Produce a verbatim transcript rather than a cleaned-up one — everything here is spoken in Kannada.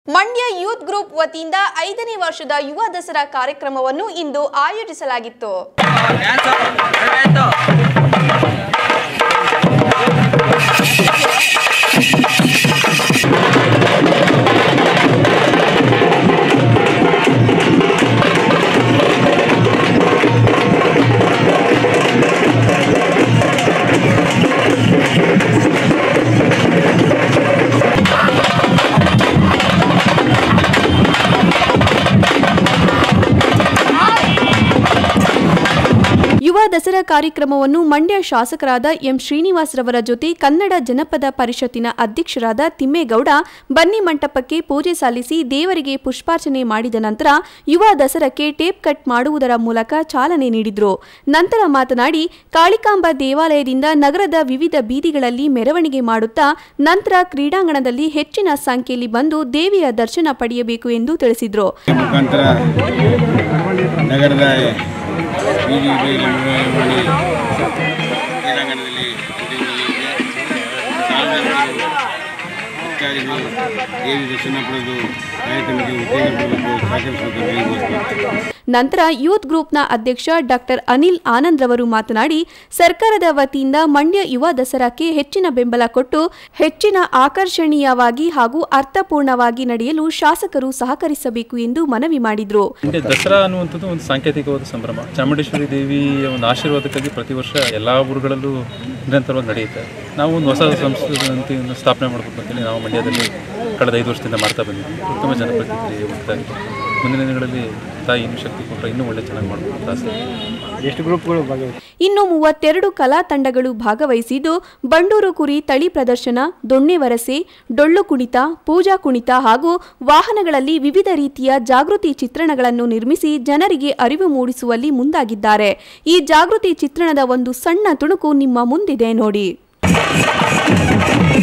ಮಂಡ್ಯ ಯೂತ್ ಗ್ರೂಪ್ ವತಿಯಿಂದ ಐದನೇ ವರ್ಷದ ಯುವ ದಸರಾ ಕಾರ್ಯಕ್ರಮವನ್ನು ಇಂದು ಆಯೋಜಿಸಲಾಗಿತ್ತು. ಯುವ ದಸರಾ ಕಾರ್ಯಕ್ರಮವನ್ನು ಮಂಡ್ಯ ಶಾಸಕರಾದ ಎಂ ಶ್ರೀನಿವಾಸ್ ರವರ ಜೊತೆ ಕನ್ನಡ ಜನಪದ ಪರಿಷತ್ತಿನ ಅಧ್ಯಕ್ಷರಾದ ತಿಮ್ಮೇಗೌಡ ಬನ್ನಿ ಮಂಟಪಕ್ಕೆ ಪೂಜೆ ಸಲ್ಲಿಸಿ ದೇವರಿಗೆ ಪುಷ್ಪಾರ್ಚನೆ ಮಾಡಿದ ನಂತರ ಯುವ ದಸರಾಕ್ಕೆ ಟೇಪ್ ಕಟ್ ಮಾಡುವುದರ ಮೂಲಕ ಚಾಲನೆ ನೀಡಿದರು. ನಂತರ ಮಾತನಾಡಿ ಕಾಳಿಕಾಂಬ ದೇವಾಲಯದಿಂದ ನಗರದ ವಿವಿಧ ಬೀದಿಗಳಲ್ಲಿ ಮೆರವಣಿಗೆ ಮಾಡುತ್ತಾ ನಂತರ ಕ್ರೀಡಾಂಗಣದಲ್ಲಿ ಹೆಚ್ಚಿನ ಸಂಖ್ಯೆಯಲ್ಲಿ ಬಂದು ದೇವಿಯ ದರ್ಶನ ಪಡೆಯಬೇಕು ಎಂದು ತಿಳಿಸಿದರು. ಬೀದಿ ಬೀದಿ ಮಾಡಿ ಕ್ರೀಡಾಂಗಣದಲ್ಲಿ ಭಕ್ತಾದಿಗಳು ದೇವಿ ದರ್ಶನ ಪಡೆದು ಕಾರ್ಯಕ್ರಮಕ್ಕೆ ಉತ್ತೇಜನ ಸಹಕರಿಸಬೇಕು. ನಂತರ ಯೂತ್ ಗ್ರೂಪ್ನ ಅಧ್ಯಕ್ಷ ಡಾಕ್ಟರ್ ಅನಿಲ್ ಆನಂದ್ ರವರು ಮಾತನಾಡಿ ಸರ್ಕಾರದ ವತಿಯಿಂದ ಮಂಡ್ಯ ಯುವ ದಸರಾಕ್ಕೆ ಹೆಚ್ಚಿನ ಬೆಂಬಲ ಕೊಟ್ಟು ಹೆಚ್ಚಿನ ಆಕರ್ಷಣೀಯವಾಗಿ ಹಾಗೂ ಅರ್ಥಪೂರ್ಣವಾಗಿ ನಡೆಯಲು ಶಾಸಕರು ಸಹಕರಿಸಬೇಕು ಎಂದು ಮನವಿ ಮಾಡಿದರು. ದಸರಾ ಅನ್ನುವಂಥದ್ದು ಒಂದು ಸಾಂಕೇತಿಕವಾದ ಸಂಭ್ರಮ. ಚಾಮುಂಡೇಶ್ವರಿ ದೇವಿಯ ಒಂದು ಆಶೀರ್ವಾದಕ್ಕಾಗಿ ಪ್ರತಿ ವರ್ಷ ಎಲ್ಲ ಊರುಗಳಲ್ಲೂ ನಿರಂತರವಾಗಿ ನಡೆಯುತ್ತೆ. ನಾವು ಒಂದು ಹೊಸ ಸಂಸ್ಕೃತಿಯನ್ನು ಸ್ಥಾಪನೆ ಮಾಡಬೇಕು ಅಂತೇಳಿ ನಾವು ಮಂಡ್ಯದಲ್ಲಿ ಕಳೆದ ಐದು ವರ್ಷದಿಂದ ಮಾಡ್ತಾ ಬಂದಿದ್ದೀವಿ. ಉತ್ತಮ ಜನಪ್ರತಿನಿಧಿ ಹೋಗ್ತಾಯಿದೆ. ಮುಂದಿನ ದಿನಗಳಲ್ಲಿ ತಾಯಿ ಇನ್ನೂ ಶಕ್ತಿ ಕೊಟ್ಟರೆ ಇನ್ನೂ ಒಳ್ಳೆ ಚೆನ್ನಾಗಿ ಮಾಡಬೇಕು ಆಸೆ. ಎಷ್ಟು ಗ್ರೂಪ್ಗಳು ಭಾಗವಹಿಸಿ ಇನ್ನು ಮೂವತ್ತೆರಡು ಕಲಾ ತಂಡಗಳು ಭಾಗವಹಿಸಿದ್ದು ಬಂಡೂರು ಕುರಿ ತಳಿ ಪ್ರದರ್ಶನ, ದೊಣ್ಣೆ ವರಸೆ, ಡೊಳ್ಳು ಕುಣಿತ, ಪೂಜಾ ಕುಣಿತ ಹಾಗೂ ವಾಹನಗಳಲ್ಲಿ ವಿವಿಧ ರೀತಿಯ ಜಾಗೃತಿ ಚಿತ್ರಣಗಳನ್ನು ನಿರ್ಮಿಸಿ ಜನರಿಗೆ ಅರಿವು ಮೂಡಿಸುವಲ್ಲಿ ಮುಂದಾಗಿದ್ದಾರೆ. ಈ ಜಾಗೃತಿ ಚಿತ್ರಣದ ಒಂದು ಸಣ್ಣ ತುಣುಕು ನಿಮ್ಮ ಮುಂದಿದೆ ನೋಡಿ.